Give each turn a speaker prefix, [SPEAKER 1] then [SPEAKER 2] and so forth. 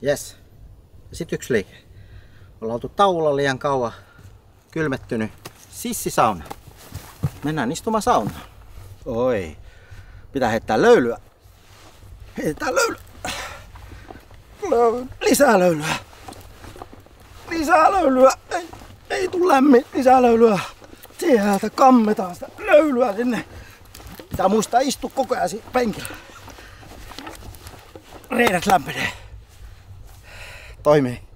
[SPEAKER 1] Jes. Ja sit yksi liike. Ollaan oltu tauolla liian kauan. Kylmettynyt. Sissisauna. Mennään istumaan saunaan. Oi. Pitää heittää löylyä. Heitetään löylyä. Lisää löylyä. Lisää löylyä. Ei tuu lämmin. Lisää löylyä. Sieltä kammetaan sitä löylyä sinne. Pitää muistaa istua koko ajan penkillä. Reidet lämpenee. Toimii.